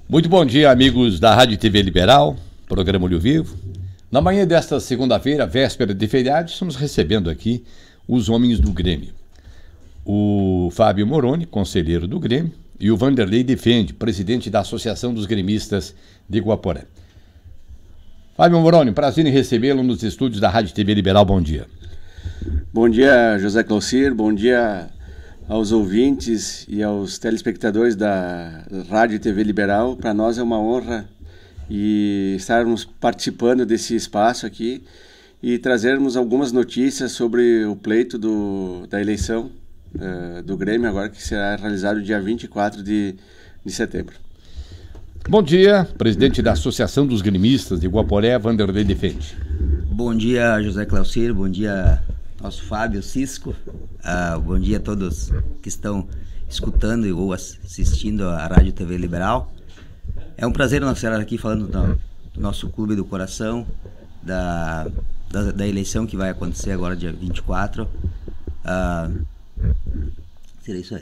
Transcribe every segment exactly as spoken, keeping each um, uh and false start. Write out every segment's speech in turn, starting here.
Muito bom dia, amigos da Rádio T V Liberal, programa Olho Vivo. Na manhã desta segunda-feira, véspera de feriado, estamos recebendo aqui os homens do Grêmio. O Fábio Moroni, conselheiro do Grêmio, e o Vanderlei Defende, presidente da Associação dos Gremistas de Guaporé. Fábio Moroni, prazer em recebê-lo nos estúdios da Rádio T V Liberal. Bom dia. Bom dia, José Claucir. Bom dia aos ouvintes e aos telespectadores da Rádio T V Liberal. Para nós é uma honra e estarmos participando desse espaço aqui e trazermos algumas notícias sobre o pleito do, da eleição uh, do Grêmio, agora que será realizado dia vinte e quatro de setembro. Bom dia, presidente da Associação dos Gremistas de Guaporé, Vanderlei Defende. Bom dia, José Claucir. Bom dia, nosso Fábio Cisco. Uh, bom dia a todos que estão escutando ou assistindo a Rádio T V Liberal. É um prazer nós estar aqui falando do, do nosso clube do coração, da, da, da eleição que vai acontecer agora dia vinte e quatro. Uh, seria isso aí.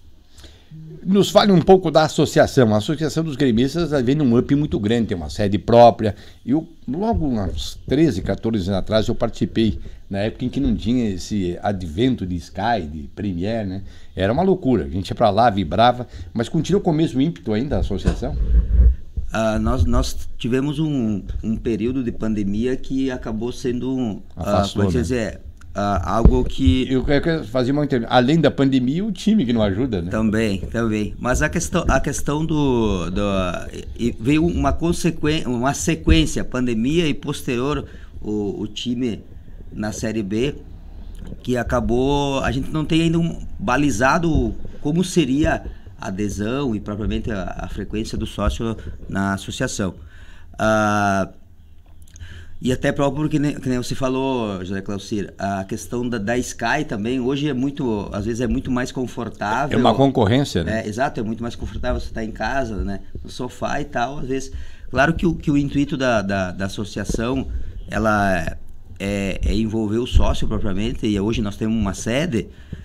Nos fale um pouco da associação. A Associação dos Gremistas vem num up muito grande, tem uma sede própria. Eu, logo uns treze, quatorze anos atrás, eu participei, na época em que não tinha esse advento de Sky, de Premiere, né? Era uma loucura, a gente ia pra lá, vibrava, mas continua com o mesmo ímpeto ainda a associação? Uh, nós, nós tivemos um, um período de pandemia que acabou sendo, um, Afastou, uh, né? dizer, Uh, algo que... Eu quero fazer uma intervenção. Além da pandemia, o time que não ajuda, né? Também, também. Mas a questão, a questão do... do e veio uma consequência, uma sequência, pandemia e posterior o, o time na Série B, que acabou... A gente não tem ainda um balizado como seria a adesão e propriamente a, a frequência do sócio na associação. Uh, E até próprio porque, que nem você falou, José Claucir, a questão da, da Sky também, hoje é muito, às vezes é muito mais confortável. É uma concorrência, né? É, exato, é muito mais confortável você estar em casa, né, no sofá e tal, às vezes. Claro que o, que o intuito da, da, da associação, ela é, é envolver o sócio propriamente, e hoje nós temos uma sede,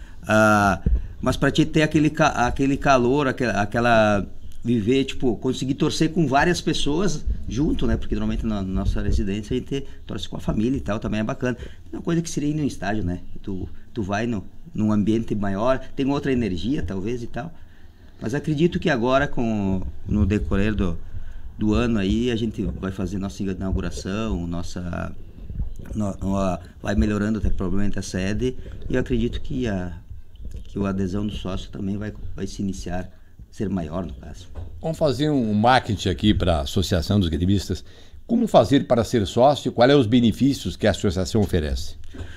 uh, mas para te ter aquele, aquele calor, aquela... aquela viver, tipo, conseguir torcer com várias pessoas junto, né? Porque normalmente na nossa residência a gente torce com a família e tal, também é bacana. É uma coisa que seria ir no estádio, né? Tu, tu vai no, num ambiente maior, tem outra energia, talvez, e tal. Mas acredito que agora, com, no decorrer do, do ano aí, a gente vai fazer nossa inauguração, nossa... No, no, vai melhorando até provavelmente a sede, e eu acredito que a, que a adesão do sócio também vai, vai se iniciar, ser maior no caso. Vamos fazer um marketing aqui para a Associação dos Gremistas. Como fazer para ser sócio? Quais são os benefícios que a associação oferece?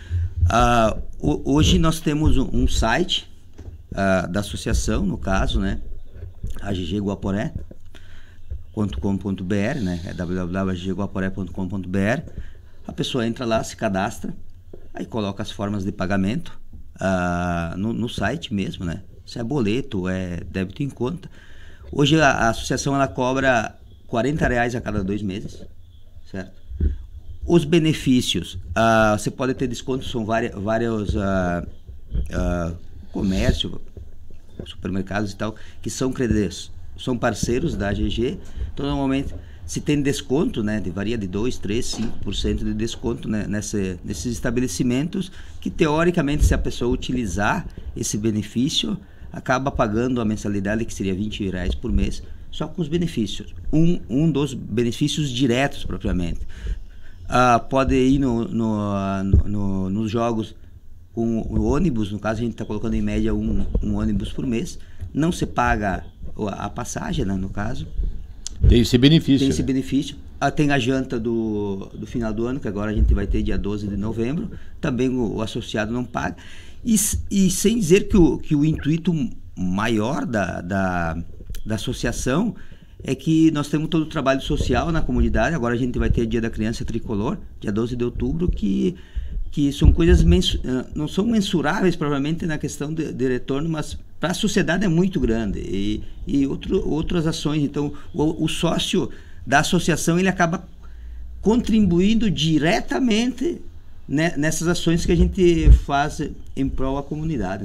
Uh, hoje nós temos um, um site uh, da associação, no caso, né? a g g guaporé ponto com ponto b r, né? É w w w ponto a g g guaporé ponto com ponto b r. A pessoa entra lá, se cadastra, aí coloca as formas de pagamento uh, no, no site mesmo, né? Se é boleto, é débito em conta. Hoje a, a associação ela cobra quarenta reais a cada dois meses, certo? Os benefícios, uh, você pode ter descontos, são várias, vários uh, uh, comércios, supermercados e tal, que são credores, são parceiros da A G G. Então normalmente se tem desconto, né? Varia de dois, três, cinco por cento de desconto, né, nesse, nesses estabelecimentos que teoricamente se a pessoa utilizar esse benefício acaba pagando a mensalidade que seria vinte reais por mês, só com os benefícios. Um, um dos benefícios diretos propriamente. Uh, pode ir no, no, no, nos jogos com o ônibus, no caso a gente está colocando em média um, um ônibus por mês, não se paga a passagem, né, no caso. Tem esse benefício. Tem esse né? benefício. Ah, tem a janta do, do final do ano, que agora a gente vai ter dia doze de novembro, também o, o associado não paga. E, e sem dizer que o, que o intuito maior da, da, da associação é que nós temos todo o trabalho social na comunidade. Agora a gente vai ter Dia da Criança Tricolor, dia doze de outubro, que, que são coisas mensu, não são mensuráveis provavelmente na questão de, de retorno, mas para a sociedade é muito grande. E, e outro, outras ações. Então o, o sócio da associação ele acaba contribuindo diretamente nessas ações que a gente faz em prol da comunidade, né?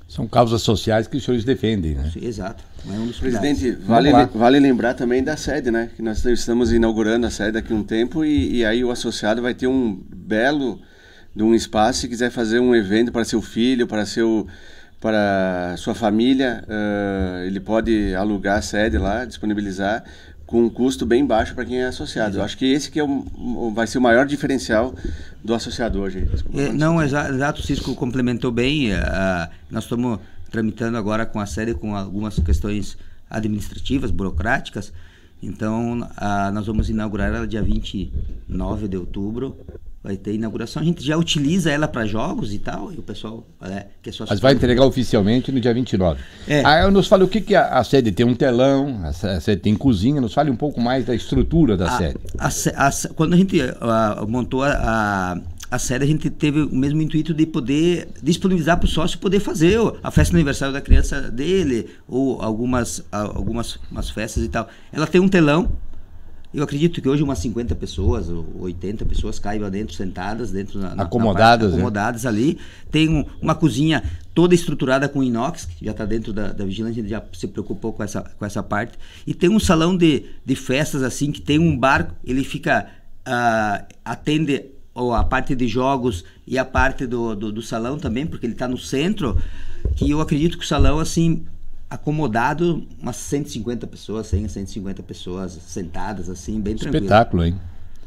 São causas sociais que os senhores defendem, né? Exato. É um dos Presidente, vale, vale lembrar também da sede, né? Que nós estamos inaugurando a sede daqui a um tempo e, e aí o associado vai ter um belo de um espaço, se quiser fazer um evento para seu filho, para seu para sua família, uh, ele pode alugar a sede lá, disponibilizar com um custo bem baixo para quem é associado. Exato. Eu acho que esse que é o, vai ser o maior diferencial do associado hoje. É, não, exato, o Cisco complementou bem. Uh, nós estamos tramitando agora com a sede com algumas questões administrativas, burocráticas. Então, uh, nós vamos inaugurar ela dia vinte e nove de outubro. Vai ter inauguração. A gente já utiliza ela para jogos e tal. E o pessoal é, que é só... Mas vai entregar oficialmente no dia vinte e nove. É. Ah, nos fala o que, que a, a sede tem um telão, a sede tem cozinha. Nos fale um pouco mais da estrutura da a, sede. A, a, a, quando a gente a, montou a, a, a sede, a gente teve o mesmo intuito de poder disponibilizar para o sócio poder fazer a festa de aniversário da criança dele, ou algumas, algumas umas festas e tal. Ela tem um telão. Eu acredito que hoje umas cinquenta pessoas, ou oitenta pessoas caibam dentro, sentadas, dentro na, acomodadas, na parte, acomodadas é? ali. Tem um, uma cozinha toda estruturada com inox, que já está dentro da, da vigilância, a gente já se preocupou com essa, com essa parte. E tem um salão de, de festas, assim, que tem um bar, ele fica, uh, atende a parte de jogos e a parte do, do, do salão também, porque ele está no centro, que eu acredito que o salão, assim... acomodado umas cento e cinquenta pessoas, cem a cento e cinquenta pessoas sentadas assim, bem tranquilo. Espetáculo, hein?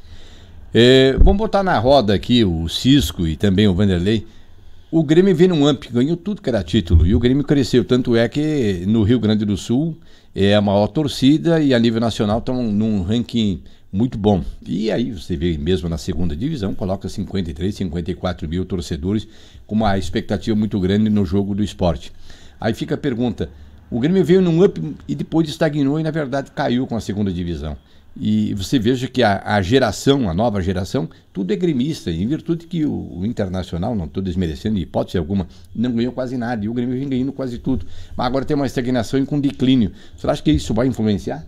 É, vamos botar na roda aqui o Cisco e também o Vanderlei. O Grêmio veio num amp, ganhou tudo que era título e o Grêmio cresceu, tanto é que no Rio Grande do Sul é a maior torcida e a nível nacional estão num ranking muito bom. E aí você vê mesmo na segunda divisão, coloca cinquenta e três, cinquenta e quatro mil torcedores com uma expectativa muito grande no jogo do esporte. Aí fica a pergunta, o Grêmio veio num up e depois estagnou e na verdade caiu com a segunda divisão. E você veja que a, a geração, a nova geração, tudo é gremista, em virtude que o, o Internacional, não estou desmerecendo em hipótese alguma, não ganhou quase nada e o Grêmio vem ganhando quase tudo. Mas agora tem uma estagnação e com declínio. Você acha que isso vai influenciar?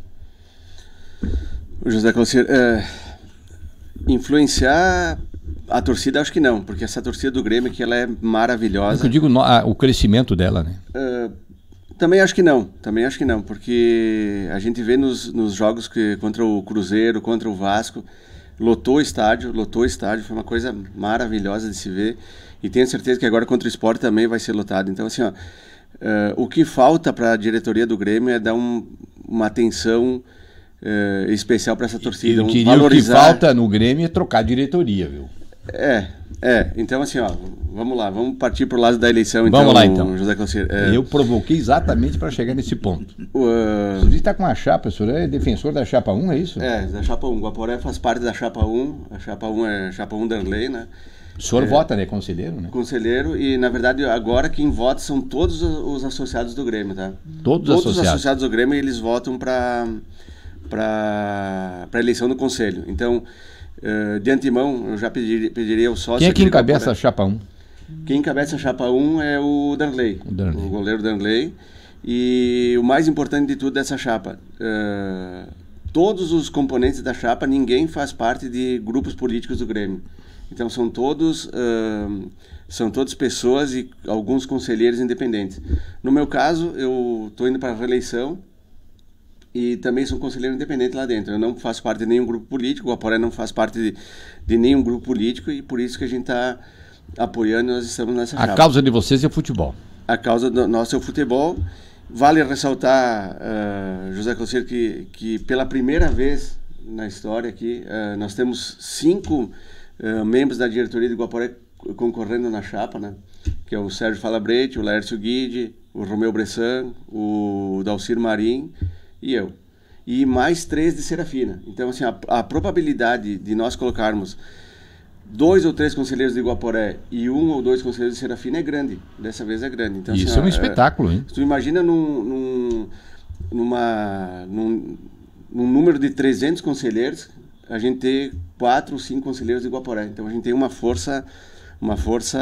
José Cláudio, é, influenciar a torcida acho que não, porque essa torcida do Grêmio que ela é maravilhosa. Eu digo no, a, o crescimento dela, né? É, Também acho que não, também acho que não, porque a gente vê nos, nos jogos que, contra o Cruzeiro, contra o Vasco, lotou o estádio, lotou o estádio, foi uma coisa maravilhosa de se ver, e tenho certeza que agora contra o Sport também vai ser lotado. Então, assim, ó, uh, o que falta para a diretoria do Grêmio é dar um, uma atenção uh, especial para essa torcida. Eu diria um, valorizar... o que falta no Grêmio é trocar a diretoria, viu? É, é, então assim, ó, vamos lá, vamos partir pro lado da eleição, então, vamos lá, então. José Cláudio. É... Eu provoquei exatamente para chegar nesse ponto. O uh... senhor está com a chapa, o senhor é defensor da chapa um, é isso? É, da chapa um, o Guaporé faz parte da chapa um, a chapa um é a chapa um Darley, né? O senhor é, vota, né, conselheiro, né? Conselheiro, e na verdade agora quem vota são todos os associados do Grêmio, tá? Todos, todos associados. os associados do Grêmio, eles votam para para para eleição do conselho, então... Uh, de antemão, eu já pediria, pediria ao sócio... Quem é que encabeça a chapa um? Quem encabeça a chapa um é o Darley, o, Darley. o goleiro Darley. E o mais importante de tudo dessa chapa, uh, todos os componentes da chapa, ninguém faz parte de grupos políticos do Grêmio. Então são todos, uh, são todas pessoas e alguns conselheiros independentes. No meu caso, eu estou indo para a reeleição, e também sou conselheiro independente lá dentro. Eu não faço parte de nenhum grupo político, o Aporé não faz parte de, de nenhum grupo político, e por isso que a gente está apoiando e nós estamos nessa chapa. A causa de vocês é o futebol. A causa do nosso é o futebol. Vale ressaltar, uh, José Cláudio, que, que pela primeira vez na história aqui, uh, nós temos cinco uh, membros da diretoria do Guaporé concorrendo na chapa, né? Que é o Sérgio Falabrete, o Laércio Guide, o Romeu Bressan, o Dalcir Marim e eu. E mais três de Serafina. Então, assim, a, a probabilidade de nós colocarmos dois ou três conselheiros de Guaporé e um ou dois conselheiros de Serafina é grande. Dessa vez é grande. Então, isso assim, é um espetáculo, hein? Tu imagina num, num, numa, num, num número de trezentos conselheiros, a gente ter quatro ou cinco conselheiros de Guaporé. Então, a gente tem uma força, uma força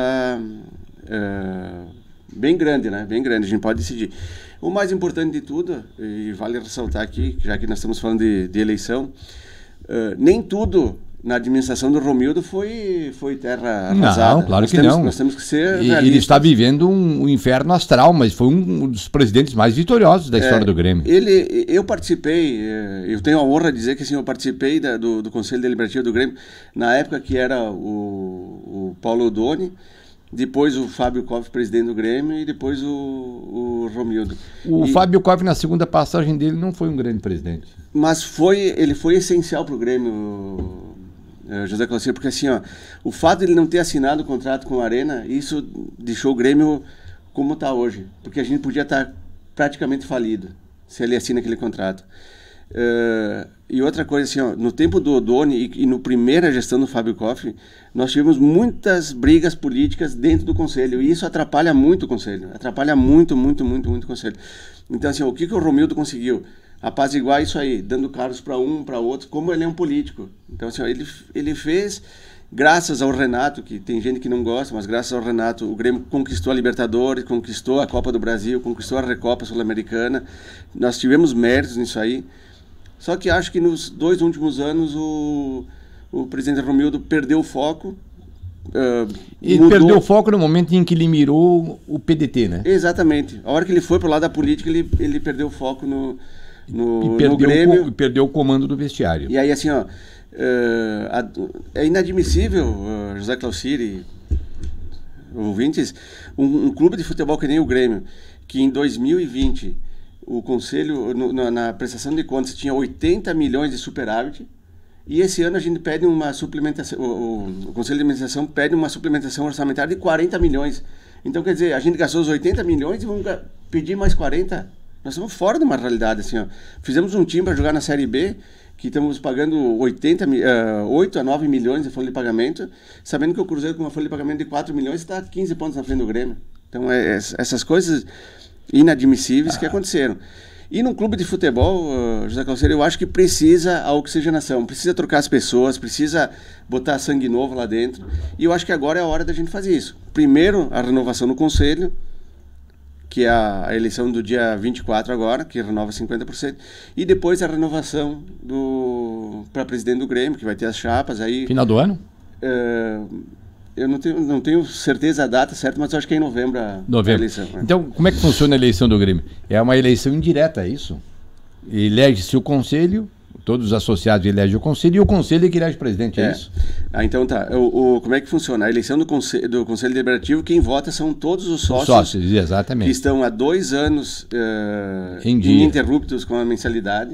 uh, bem grande, né? Bem grande. A gente pode decidir. O mais importante de tudo, e vale ressaltar aqui, já que nós estamos falando de, de eleição, uh, nem tudo na administração do Romildo foi, foi terra arrasada. Não, claro nós que temos, não. Nós temos que ser e, realistas. Ele está vivendo um, um inferno astral, mas foi um, um dos presidentes mais vitoriosos da é, história do Grêmio. Ele, eu participei, eu tenho a honra de dizer que assim, eu participei da, do, do Conselho Deliberativo do Grêmio, na época que era o, o Paulo Odoni, depois o Fábio Koff, presidente do Grêmio, e depois o, o Romildo. O e, Fábio Koff, na segunda passagem dele, não foi um grande presidente. Mas foi, ele foi essencial para o Grêmio, José Claucir, porque assim, ó, o fato de ele não ter assinado o contrato com a Arena, isso deixou o Grêmio como está hoje, porque a gente podia estar praticamente falido se ele assina aquele contrato. Uh, e outra coisa assim, ó, no tempo do Odoni e, e no primeira gestão do Fábio Koff, nós tivemos muitas brigas políticas dentro do conselho, e isso atrapalha muito o conselho, atrapalha muito, muito, muito, muito o conselho. Então assim, ó, o que, que o Romildo conseguiu? Apaziguar isso aí, dando cargos para um, para outro, como ele é um político. Então assim, ó, ele, ele fez, graças ao Renato, que tem gente que não gosta, mas graças ao Renato, o Grêmio conquistou a Libertadores, conquistou a Copa do Brasil, conquistou a Recopa Sul-Americana, nós tivemos méritos nisso aí. Só que acho que nos dois últimos anos o, o presidente Romildo perdeu o foco. Uh, ele mudou. Perdeu o foco no momento em que ele mirou o P D T, né? Exatamente. A hora que ele foi para o lado da política, ele, ele perdeu o foco no, no, e perdeu no Grêmio. O, perdeu o comando do vestiário. E aí, assim, ó, uh, a, é inadmissível, uh, José Claucir e ouvintes, um, um clube de futebol que nem o Grêmio, que em dois mil e vinte... o Conselho, no, na, na prestação de contas, tinha oitenta milhões de superávit, e esse ano a gente pede uma suplementação, o, o, o Conselho de Administração pede uma suplementação orçamentária de quarenta milhões. Então, quer dizer, a gente gastou os oitenta milhões e vamos pedir mais quarenta. Nós estamos fora de uma realidade, assim, ó. Fizemos um time para jogar na Série B, que estamos pagando oitenta, uh, oito a nove milhões de folha de pagamento, sabendo que o Cruzeiro, com uma folha de pagamento de quatro milhões, está quinze pontos na frente do Grêmio. Então, é, é, essas coisas inadmissíveis que aconteceram. E num clube de futebol, uh, José Claucir, eu acho que precisa a oxigenação, precisa trocar as pessoas, precisa botar sangue novo lá dentro, e eu acho que agora é a hora da gente fazer isso. Primeiro, a renovação no Conselho, que é a, a eleição do dia vinte e quatro agora, que renova cinquenta por cento, e depois a renovação para presidente do Grêmio, que vai ter as chapas aí. Final do ano? Uh, Eu não tenho, não tenho certeza a data certa, mas eu acho que é em novembro a, novembro. a eleição. Né? Então, como é que funciona a eleição do Grêmio? É uma eleição indireta, é isso? Elege-se o conselho, todos os associados elegem o conselho, e o conselho é que elege o presidente, é, é isso? Ah, então tá. O, o, como é que funciona? A eleição do conselho, do conselho Deliberativo, quem vota são todos os sócios, os sócios exatamente. que estão há dois anos uh, ininterruptos com a mensalidade,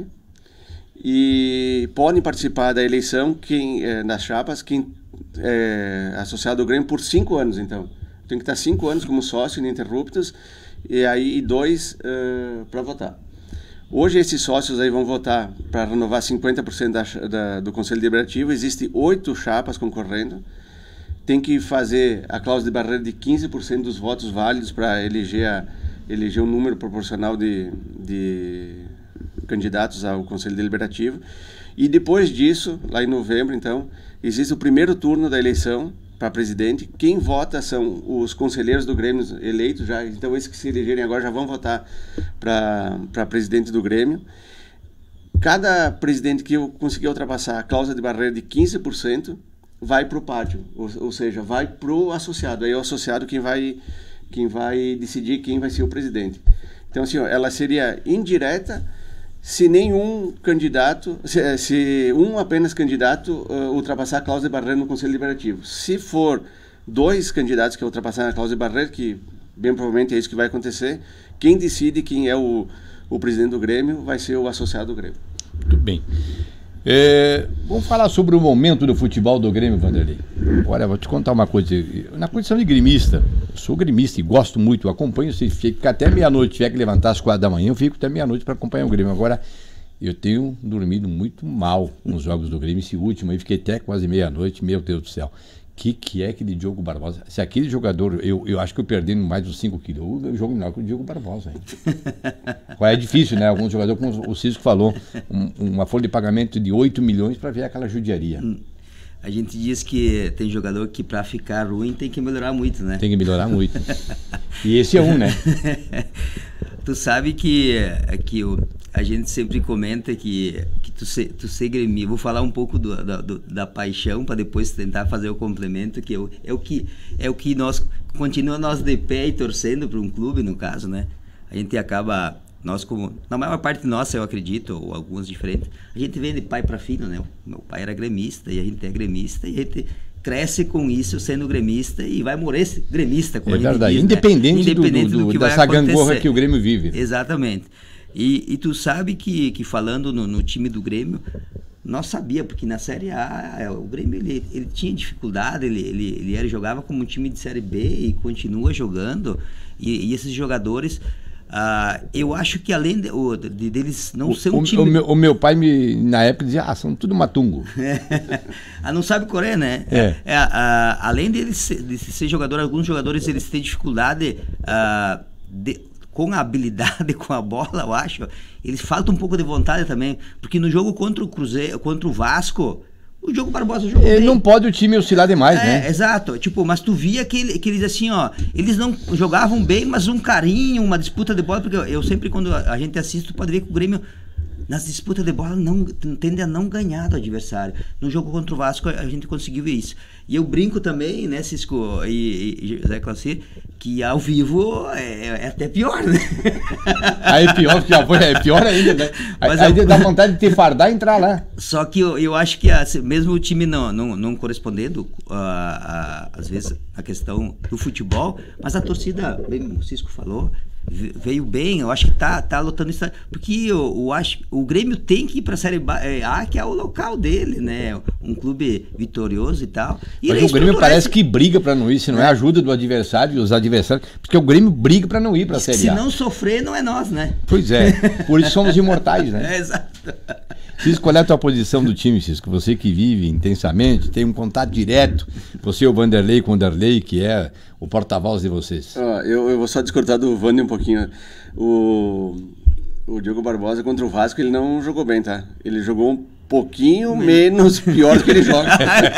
e podem participar da eleição, quem, uh, das chapas, quem é associado ao Grêmio por cinco anos, então. Tem que estar cinco anos como sócio ininterruptos e aí e dois uh, para votar. Hoje esses sócios aí vão votar para renovar cinquenta por cento da, da, do Conselho Deliberativo. Existem oito chapas concorrendo. Tem que fazer a cláusula de barreira de quinze por cento dos votos válidos para eleger, a, eleger um número proporcional de, de candidatos ao Conselho Deliberativo. E depois disso, lá em novembro, então, existe o primeiro turno da eleição para presidente. Quem vota são os conselheiros do Grêmio eleitos já, então esses que se elegerem agora já vão votar para presidente do Grêmio. Cada presidente que conseguir ultrapassar a cláusula de barreira de quinze por cento vai para o pátio, ou, ou seja, vai para o associado. Aí é o associado quem vai, quem vai decidir quem vai ser o presidente. Então, assim, ó, ela seria indireta se nenhum candidato, se, se um apenas candidato uh, ultrapassar a cláusula de barreira no Conselho Deliberativo. Se for dois candidatos que ultrapassarem a cláusula de barreira, que bem provavelmente é isso que vai acontecer, quem decide quem é o, o presidente do Grêmio vai ser o associado do Grêmio. Muito bem. É, vamos falar sobre o momento do futebol do Grêmio, Vanderlei. Olha, vou te contar uma coisa. Na condição de gremista, eu sou gremista e gosto muito, acompanho, se fica até meia-noite, tiver que levantar às quatro da manhã, eu fico até meia-noite para acompanhar o Grêmio. Agora, eu tenho dormido muito mal nos jogos do Grêmio. Esse último aí, fiquei até quase meia-noite, meu Deus do céu. O que, que é aquele Diogo Barbosa? Se aquele jogador, eu, eu acho que eu perdi mais de uns cinco quilos. Eu jogo melhor que o Diogo Barbosa. É difícil, né? Alguns jogadores, como o Cisco falou, um, uma folha de pagamento de oito milhões para ver aquela judiaria. A gente diz que tem jogador que para ficar ruim tem que melhorar muito, né? Tem que melhorar muito. E esse é um, né? tu sabe que, que o, a gente sempre comenta que, que tu, ser, tu ser gremista, vou falar um pouco do, da, do, da paixão para depois tentar fazer o complemento, que é o, é o que é o que nós continua nós de pé e torcendo para um clube, no caso, né? A gente acaba, nós como, na maior parte nossa, eu acredito, ou algumas diferentes, a gente vem de pai para filho, né? O meu pai era gremista e a gente é gremista e a gente cresce com isso sendo gremista e vai morrer gremista, como é a gente verdade, diz, independente, né? Independente do, do, do que dessa vai acontecer. gangorra que o Grêmio vive. Exatamente. E, e tu sabe que, que falando no, no time do Grêmio, nós sabia, porque na Série A o Grêmio ele, ele tinha dificuldade, ele, ele, ele era, jogava como um time de Série B e continua jogando, e, e esses jogadores... Uh, eu acho que além de, de, deles não o, ser um o, time... O meu, o meu pai, me, na época, dizia, ah, são tudo matungo. ah, não sabe correr, né? É. É, uh, além deles ser, de ser jogador, alguns jogadores eles têm dificuldade uh, de, com a habilidade, com a bola, eu acho. Eles faltam um pouco de vontade também, porque no jogo contra o Cruzeiro, contra o Vasco... O Diogo Barbosa jogou Ele bem. não pode o time oscilar demais, é, né? Exato. Tipo, mas tu via que, ele, que eles assim, ó, eles não jogavam bem, mas um carinho, uma disputa de bola, porque eu, eu sempre, quando a gente assiste, tu pode ver que o Grêmio, nas disputas de bola, não, tende a não ganhar do adversário. No jogo contra o Vasco, a gente conseguiu ver isso. E eu brinco também, né, Cisco e, e José Claucir, que ao vivo é, é até pior, né? Aí pior, porque já foi, é pior ainda, né? Mas aí eu... dá vontade de te fardar e entrar lá. Só que eu, eu acho que a, mesmo o time não, não, não correspondendo, uh, a, às vezes, a questão do futebol, mas a torcida, bem o Cisco falou, veio bem, eu acho que tá, tá lutando isso, porque eu, eu acho, o Grêmio tem que ir pra Série A, que é o local dele, né? Um clube vitorioso e tal. E mas o Grêmio parece que briga pra não ir, se não é ajuda do adversário, os adversários, porque o Grêmio briga pra não ir pra Série A. Se não sofrer, não é nós, né? Pois é, por isso somos imortais, né? É, exato. Cisco, qual é a tua posição do time, Cisco? Você que vive intensamente, tem um contato direto, você e o Vanderlei com o Vanderlei, que é o porta-voz de vocês. Ah, eu, eu vou só discordar do Vander um pouquinho. O, o Diogo Barbosa contra o Vasco, ele não jogou bem, tá? Ele jogou um pouquinho menos pior do que ele joga.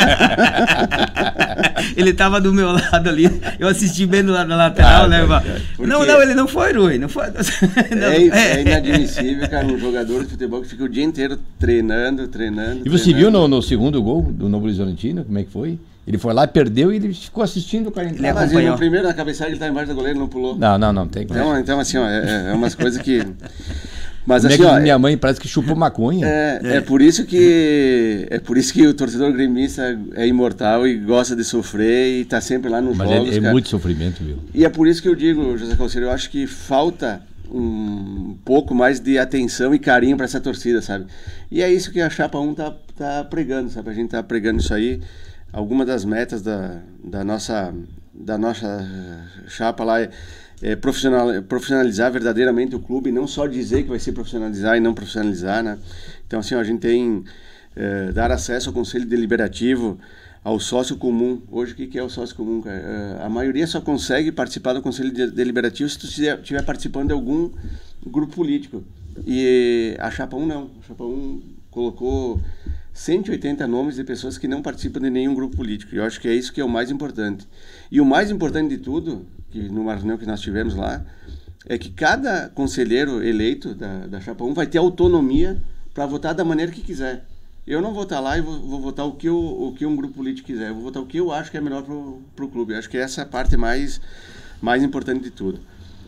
Ele tava do meu lado ali, eu assisti bem do lado da lateral, ah, né? É, não, não, ele não foi ruim, não foi. Não, é, é inadmissível, cara, um jogador de futebol que fica o dia inteiro treinando, treinando. E você treinando. viu no, no segundo gol do Novo Horizontino, como é que foi? Ele foi lá, perdeu e ele ficou assistindo o cara entrar. Mas ele, no primeiro, na cabeçada, ele tá embaixo da goleira, não pulou. Não, não, não, tem que... Então, então assim, ó, é, é umas coisas que... Mas Como assim, é que ó, minha mãe parece que chupou maconha. É, é. é por isso que é por isso que o torcedor gremista é imortal e gosta de sofrer e tá sempre lá nos Mas jogos. Mas é, é cara. muito sofrimento, viu? E é por isso que eu digo, José Calceiro, eu acho que falta um pouco mais de atenção e carinho para essa torcida, sabe? E é isso que a Chapa um tá, tá pregando, sabe? A gente tá pregando isso aí. Alguma das metas da, da nossa da nossa chapa lá é É, profissional, profissionalizar verdadeiramente o clube, não só dizer que vai se profissionalizar e não profissionalizar, né? Então, assim, ó, a gente tem é, dar acesso ao conselho deliberativo, ao sócio comum. Hoje, o que, que é o sócio comum, cara? É, a maioria só consegue participar do conselho de, deliberativo se tu estiver participando de algum grupo político. E a Chapa um não. A Chapa um colocou cento e oitenta nomes de pessoas que não participam de nenhum grupo político. E eu acho que é isso que é o mais importante. E o mais importante de tudo, que numa reunião que nós tivemos lá, é que cada conselheiro eleito da, da Chapa um vai ter autonomia para votar da maneira que quiser. Eu não vou estar lá e vou, vou votar o que, eu, o que um grupo político quiser. Eu vou votar o que eu acho que é melhor para o clube. Eu acho que essa é a parte mais, mais importante de tudo.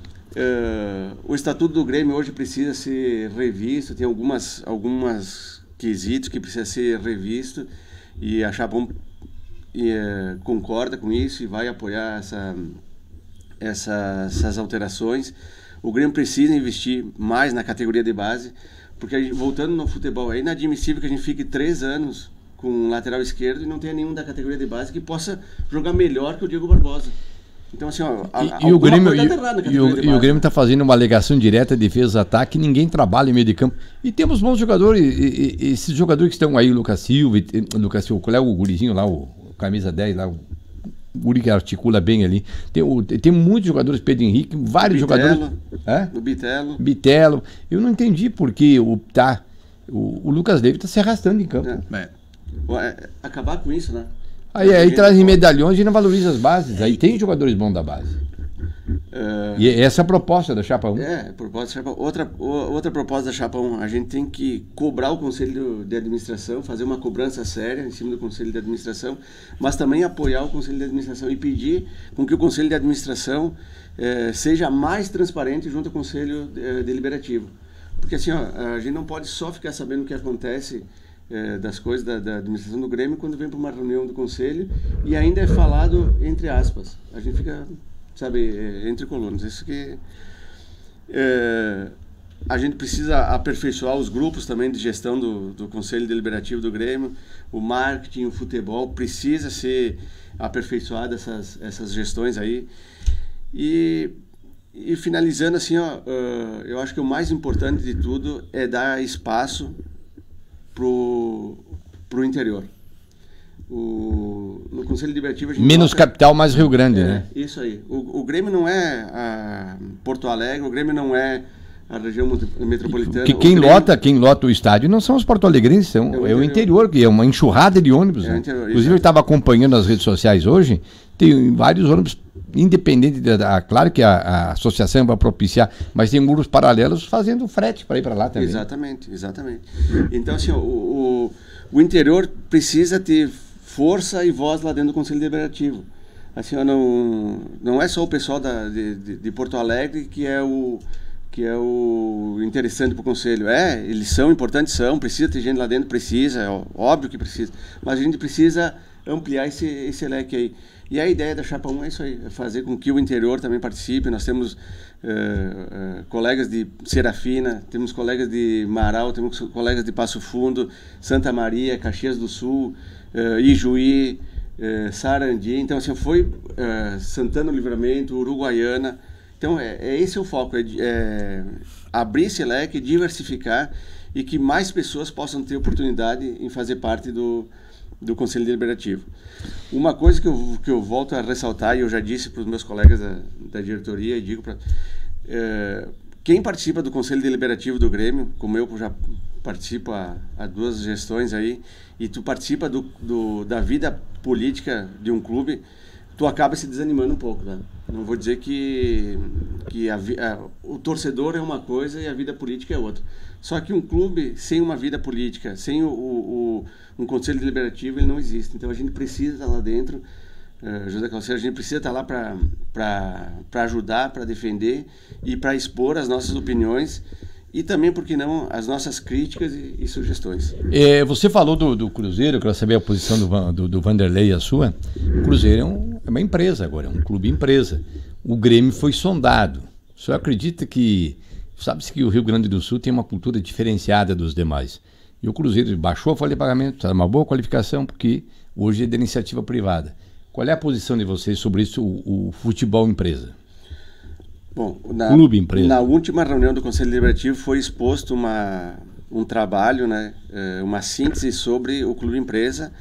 Uh, o Estatuto do Grêmio hoje precisa ser revisto, tem algumas... algumas quesitos que precisa ser revisto, e a Chapa um e, é, concorda com isso e vai apoiar essa, essa, essas alterações. O Grêmio precisa investir mais na categoria de base, porque a gente, voltando no futebol, é inadmissível que a gente fique três anos com um lateral esquerdo e não tenha nenhum da categoria de base que possa jogar melhor que o Diego Barbosa. Então, assim, ó, a, e, o Grêmio, e, e, o, e o Grêmio está fazendo uma alegação direta, defesa-ataque, ninguém trabalha em meio de campo. E temos bons jogadores, e, e, esses jogadores que estão aí, o Lucas Silva, o Lucas Silva, qual é o gurizinho lá, o, o camisa dez lá, o guri que articula bem ali. Tem, o, tem muitos jogadores, Pedro Henrique, vários Bitelo, jogadores. É? O Bitelo. Bitelo. Eu não entendi porque o, tá, o, o Lucas David está se arrastando em campo. É. É. Acabar com isso, né? Aí, aí trazem medalhões e não valoriza as bases. Aí tem jogadores bons da base. Uh, e essa é a proposta da Chapa um? É, proposta da Chapa um. Outra, outra proposta da Chapa um, a gente tem que cobrar o Conselho de Administração, fazer uma cobrança séria em cima do Conselho de Administração, mas também apoiar o Conselho de Administração e pedir com que o Conselho de Administração eh, seja mais transparente junto ao Conselho eh, Deliberativo. Porque assim, ó, a gente não pode só ficar sabendo o que acontece eh, das coisas da, da administração do Grêmio quando vem para uma reunião do Conselho e ainda é falado entre aspas. A gente fica... sabe, entre colunas. Isso que é, a gente precisa aperfeiçoar os grupos também de gestão do, do Conselho Deliberativo do Grêmio, o marketing, o futebol, precisa ser aperfeiçoado essas, essas gestões aí. E, e finalizando assim, ó, uh, eu acho que o mais importante de tudo é dar espaço pro, pro interior. O, no Conselho Deliberativo a gente menos coloca, capital, mais Rio Grande, é, né? Isso aí. O, o Grêmio não é a Porto Alegre, o Grêmio não é a região metropolitana. Que quem Grêmio... lota, quem lota o estádio não são os porto-alegrenses, são, é, o é o interior, que é uma enxurrada de ônibus. É né? interior, Inclusive exatamente. Eu estava acompanhando nas redes sociais hoje, tem vários ônibus independente da, claro que a, a associação vai propiciar, mas tem grupos paralelos fazendo frete para ir para lá também. Exatamente, exatamente. Então assim, o, o, o interior precisa ter força e voz lá dentro do Conselho Deliberativo. Assim, não, não é só o pessoal da, de, de, de Porto Alegre que é o, que é o interessante para o Conselho. É, eles são importantes, são, precisa ter gente lá dentro, precisa, é óbvio que precisa, mas a gente precisa ampliar esse, esse leque aí. E a ideia da Chapa um é isso aí, é fazer com que o interior também participe. Nós temos uh, uh, colegas de Serafina, temos colegas de Marau, temos colegas de Passo Fundo, Santa Maria, Caxias do Sul, uh, Ijuí, uh, Sarandi. Então, assim, foi uh, Santana do Livramento, Uruguaiana. Então, é, é esse o foco, é, é abrir esse leque, diversificar e que mais pessoas possam ter oportunidade em fazer parte do, do Conselho Deliberativo. Uma coisa que eu, que eu volto a ressaltar, e eu já disse para os meus colegas da, da diretoria, e digo para... É, quem participa do Conselho Deliberativo do Grêmio, como eu já participo há, há duas gestões aí, e tu participa do, do, da vida política de um clube, tu acaba se desanimando um pouco, tá? Não vou dizer que, que a, a, o torcedor é uma coisa e a vida política é outra. Só que um clube sem uma vida política, sem o, o, um conselho deliberativo, ele não existe. Então a gente precisa estar lá dentro, uh, José Calceiro, a gente precisa estar lá para ajudar, para defender e para expor as nossas opiniões e também, por que não, as nossas críticas e, e sugestões. É, você falou do, do Cruzeiro, eu quero saber a posição do, do, do Vanderlei e a sua. O Cruzeiro é, um, é uma empresa agora, é um clube empresa. O Grêmio foi sondado. O senhor acredita que... Sabe-se que o Rio Grande do Sul tem uma cultura diferenciada dos demais. E o Cruzeiro baixou a folha de pagamento, está uma boa qualificação, porque hoje é de iniciativa privada. Qual é a posição de vocês sobre isso, o, o futebol empresa? Bom, na, Clube empresa. Na última reunião do Conselho Deliberativo foi exposto uma, um trabalho, né, uma síntese sobre o clube empresa.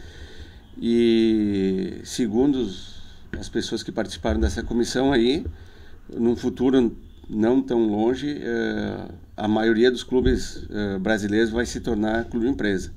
E segundo as pessoas que participaram dessa comissão aí, num futuro não tão longe, uh, a maioria dos clubes uh, brasileiros vai se tornar clube empresa.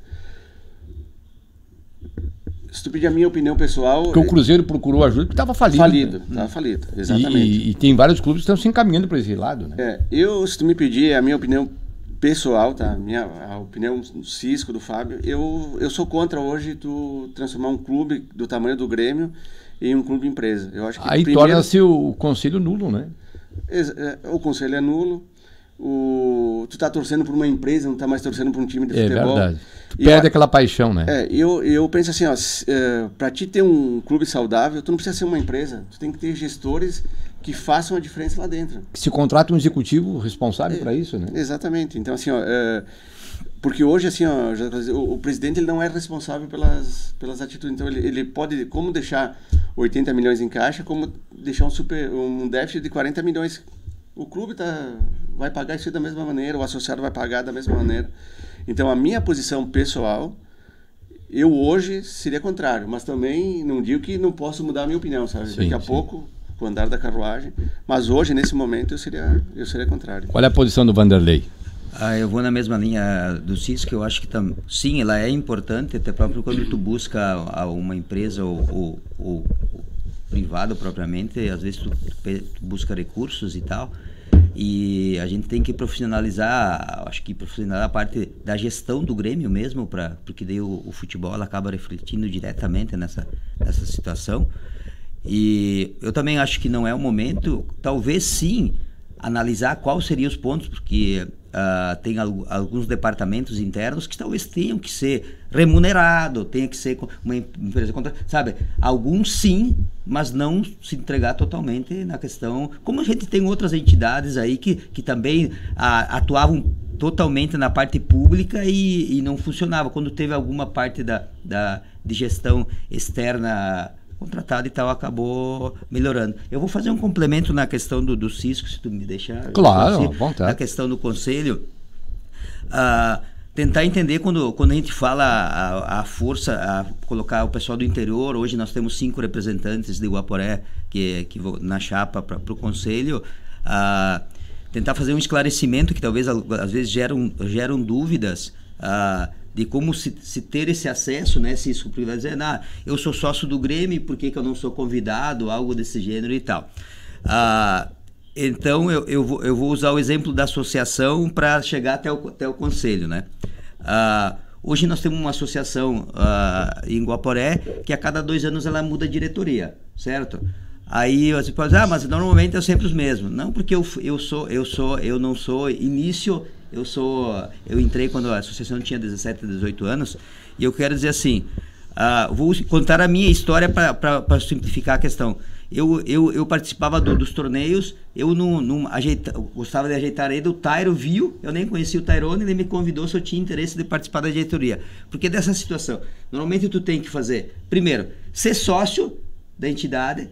Se tu pedir a minha opinião pessoal... Porque o Cruzeiro procurou ajuda porque estava falido. Falido, estava né? falido, exatamente. E, e, e tem vários clubes que estão se encaminhando para esse lado, né? É, eu, se tu me pedir a minha opinião pessoal, tá? Minha, a opinião do Cisco, do Fábio, eu, eu sou contra hoje tu transformar um clube do tamanho do Grêmio em um clube empresa. Eu acho que aí primeiro... torna-se o conselho nulo, né? O conselho é nulo, o, tu tá torcendo por uma empresa, não tá mais torcendo por um time de é futebol. É verdade. Tu perde eu, aquela paixão, né? É, eu, eu penso assim, ó, é, pra ti ter um clube saudável, tu não precisa ser uma empresa, tu tem que ter gestores que façam a diferença lá dentro. Se contrata um executivo responsável é, para isso, né? Exatamente. Então, assim, ó, é, porque hoje, assim, ó, o, o presidente ele não é responsável pelas, pelas atitudes. Então, ele, ele pode, como deixar oitenta milhões em caixa, como deixar um, super, um déficit de quarenta milhões. O clube tá, vai pagar isso da mesma maneira, o associado vai pagar da mesma maneira. Então, a minha posição pessoal, eu hoje seria contrário, mas também não digo que não posso mudar a minha opinião, sabe? Sim, Daqui a sim. pouco, com o andar da carruagem, mas hoje, nesse momento, eu seria, eu seria contrário. Qual é a posição do Vanderlei? Ah, eu vou na mesma linha do Cisco, que eu acho que tam, sim, ela é importante, até próprio quando tu busca a, a uma empresa ou, ou, ou privado propriamente, às vezes tu, tu busca recursos e tal, e a gente tem que profissionalizar, acho que profissionalizar a parte da gestão do Grêmio mesmo, pra, porque daí o, o futebol acaba refletindo diretamente nessa, nessa situação. E eu também acho que não é o momento, talvez sim, analisar quais seriam os pontos, porque uh, tem al alguns departamentos internos que talvez tenham que ser remunerados, tenha que ser uma empresa contra, sabe? Alguns sim, mas não se entregar totalmente na questão, como a gente tem outras entidades aí que, que também uh, atuavam totalmente na parte pública e, e não funcionava. Quando teve alguma parte da, da, de gestão externa contratado e tal, acabou melhorando. Eu vou fazer um complemento na questão do, do Cisco, se tu me deixar. Claro, à vontade. Na questão do conselho, uh, tentar entender quando, quando a gente fala a, a força, a colocar o pessoal do interior. Hoje nós temos cinco representantes de Guaporé que, que vão na chapa para o conselho. Uh, tentar fazer um esclarecimento que talvez às vezes geram, geram dúvidas uh, de como se, se ter esse acesso, né? Se isso vai dizer, ah, eu sou sócio do Grêmio, por que, que eu não sou convidado, algo desse gênero e tal. Ah, então eu, eu, vou, eu vou usar o exemplo da associação para chegar até o, até o conselho, né? Ah, hoje nós temos uma associação ah, em Guaporé que a cada dois anos ela muda a diretoria, certo? Aí você pode dizer, ah, mas normalmente é sempre os mesmos. Não, porque eu, eu sou, eu sou, eu não sou início. Eu sou, eu entrei quando a associação tinha dezessete, dezoito anos, e eu quero dizer assim, uh, vou contar a minha história para simplificar a questão. Eu, eu, eu participava do, dos torneios, eu não, não ajeita, gostava de ajeitar a rede, o Tairo viu, eu nem conhecia o Tairone, ele me convidou se eu tinha interesse de participar da diretoria. Porque dessa situação, normalmente tu tem que fazer, primeiro, ser sócio da entidade.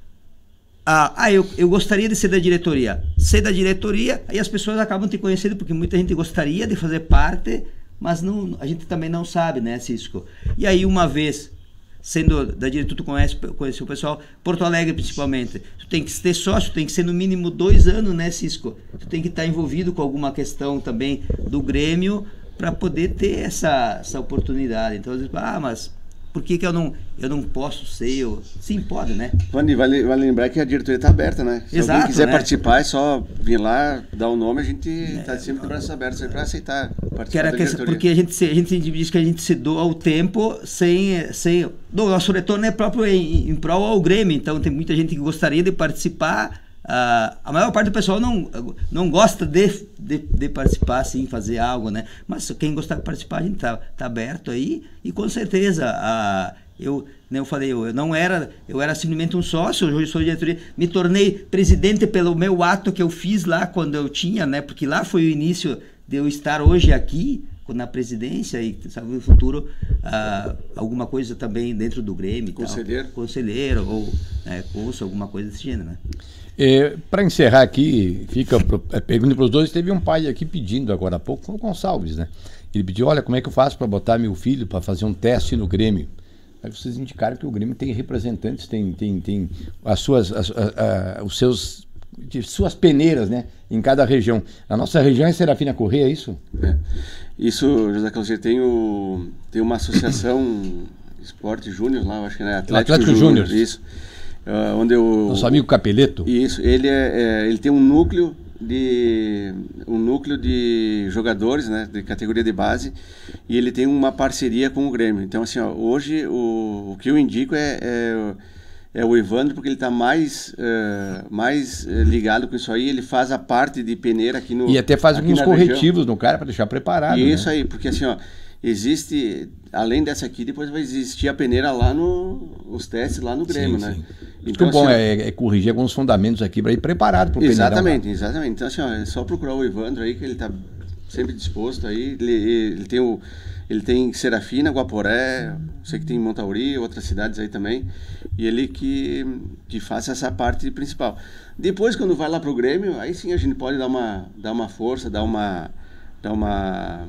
Ah, ah eu, eu gostaria de ser da diretoria. Ser da diretoria, aí as pessoas acabam te conhecendo, porque muita gente gostaria de fazer parte, mas não, a gente também não sabe, né, Cisco? E aí, uma vez, sendo da diretoria, tu conhece, conhece o pessoal, Porto Alegre principalmente, tu tem que ter sócio, tem que ser no mínimo dois anos, né, Cisco? Tu tem que estar envolvido com alguma questão também do Grêmio para poder ter essa, essa oportunidade. Então, ah, mas por que que eu não, eu não posso ser? Eu... Sim, pode, né? Vale, vale, vale lembrar que a diretoria está aberta, né? Se Exato, alguém quiser né? participar, é só vir lá, dar o nome, a gente está é, sempre de braços abertos para aceitar participar que era da que, diretoria. Porque a gente, se, a gente diz que a gente se doa ao tempo sem... sem o nosso retorno é próprio em, em prol ao Grêmio, então tem muita gente que gostaria de participar. Uh, a maior parte do pessoal não, não gosta de, de, de participar, assim, fazer algo, né? Mas quem gostar de participar, a gente tá, tá aberto aí, e com certeza, uh, eu, né, eu falei, eu, eu não era, eu era simplesmente um sócio, hoje sou diretoria, me tornei presidente pelo meu ato que eu fiz lá quando eu tinha, né? Porque lá foi o início de eu estar hoje aqui, na presidência, e sabe, no futuro uh, alguma coisa também dentro do Grêmio. Conselheiro. Tal, conselheiro, ou né, curso, alguma coisa desse gênero, né? É, para encerrar aqui, fica a pergunta para os dois. Teve um pai aqui pedindo agora há pouco, foi o Gonçalves, né? Ele pediu, olha, como é que eu faço para botar meu filho para fazer um teste no Grêmio? Aí vocês indicaram que o Grêmio tem representantes, tem, tem, tem as suas, as, a, a, os seus, suas peneiras, né? Em cada região. A nossa região é Serafina Corrêa, é isso? É. Isso, José Claudio, tem, o, tem uma associação Esporte Júnior lá, eu acho que é Atlético, Atlético Júnior. Isso. Uh, onde eu, Nosso amigo Capeleto. Isso, ele, é, é, ele tem um núcleo de um núcleo de jogadores, né, de categoria de base, e ele tem uma parceria com o Grêmio. Então, assim, ó, hoje o, o que eu indico é, é, é o Evandro, porque ele está mais, uh, mais ligado com isso aí. Ele faz a parte de peneira aqui no... E até faz alguns corretivos região. no cara para deixar preparado. E isso né? aí, porque assim, ó, existe, além dessa aqui, depois vai existir a peneira lá no, os testes lá no Grêmio, sim, né? Sim. Então, o bom assim, é, é corrigir alguns fundamentos aqui para ir preparado para o peneirão. Exatamente, exatamente. Então, assim, ó, é só procurar o Evandro aí, que ele está sempre disposto aí. Ele, ele tem o... Ele tem Serafina, Guaporé, sei que tem Montauri, outras cidades aí também. E ele que, que faça essa parte principal. Depois, quando vai lá pro Grêmio, aí sim a gente pode dar uma, dar uma força, dar uma, dar uma,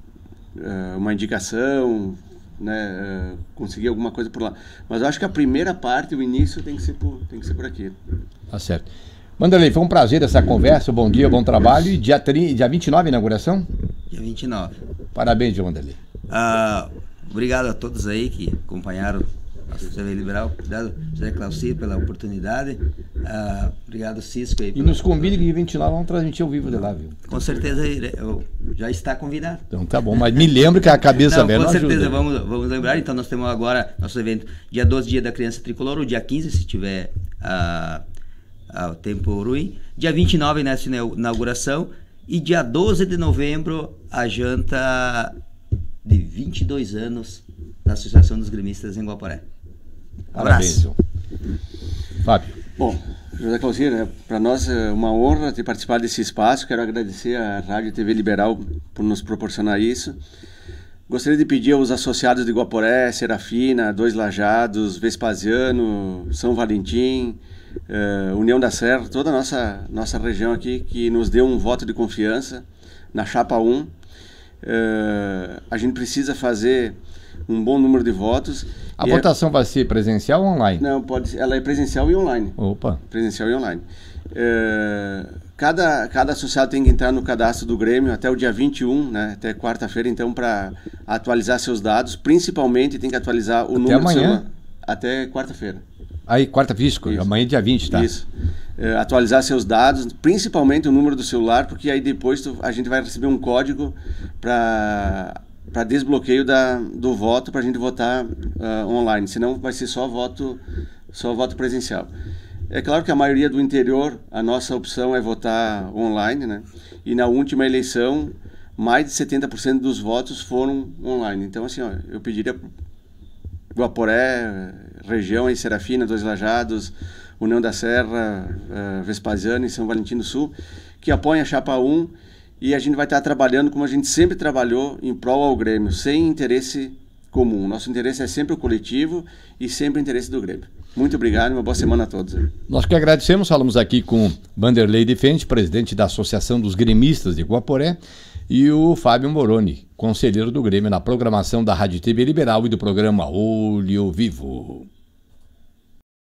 uh, uma indicação, né, uh, conseguir alguma coisa por lá. Mas eu acho que a primeira parte, o início, tem que ser por, tem que ser por aqui. Tá certo. Wanderlei, foi um prazer essa conversa, bom dia, bom trabalho. E dia, dia vinte e nove, inauguração? Dia vinte e nove. Parabéns, Wanderlei. Ah, obrigado a todos aí que acompanharam nossa T V Liberal. Obrigado, José Claucir, pela oportunidade. Uh, obrigado, Cisco. Aí, e nos convide que dia vinte e nove vamos transmitir ao vivo de lá, viu? Com certeza, eu já está convidado. Então tá bom, mas me lembro que a cabeça não, velha com certeza, ajuda. vamos, vamos lembrar. Então nós temos agora nosso evento dia doze, dia da criança tricolor, o dia quinze, se tiver uh, uh, tempo ruim. Dia vinte e nove, nessa inauguração. E dia doze de novembro, a janta de vinte e dois anos da Associação dos Gremistas em Guaporé. Abraço. Fábio. Bom, José Claucir, né, para nós é uma honra ter participado desse espaço. Quero agradecer à Rádio T V Liberal por nos proporcionar isso. Gostaria de pedir aos associados de Guaporé, Serafina, Dois Lajados, Vespasiano, São Valentim, uh, União da Serra, toda a nossa, nossa região aqui, que nos deu um voto de confiança na Chapa um. Uh, a gente precisa fazer um bom número de votos. A votação é... vai ser presencial ou online? Não, pode, ela é presencial e online. Opa. Presencial e online. Uh, cada, cada associado tem que entrar no cadastro do Grêmio até o dia vinte e um, né, até quarta-feira, então, para atualizar seus dados. Principalmente tem que atualizar o até número amanhã. do seu... Até quarta-feira. Aí, quarta físico, amanhã é dia vinte, tá? Isso. Uh, atualizar seus dados, principalmente o número do celular, porque aí depois tu, a gente vai receber um código para para desbloqueio da, do voto, para a gente votar uh, online. Senão vai ser só voto, só voto presencial. É claro que a maioria do interior, a nossa opção é votar online, né? E na última eleição, mais de setenta por cento dos votos foram online. Então, assim, ó, eu pediria Guaporé, região aí, Serafina, Dois Lajados, União da Serra, uh, Vespasiano e São Valentim do Sul, que apoiem a Chapa um, e a gente vai estar trabalhando como a gente sempre trabalhou, em prol ao Grêmio, sem interesse comum. Nosso interesse é sempre o coletivo e sempre o interesse do Grêmio. Muito obrigado e uma boa semana a todos. Nós que agradecemos, falamos aqui com Vanderlei Defende, presidente da Associação dos Gremistas de Guaporé, e o Fábio Moroni, conselheiro do Grêmio na programação da Rádio T V Liberal e do programa Olho Vivo.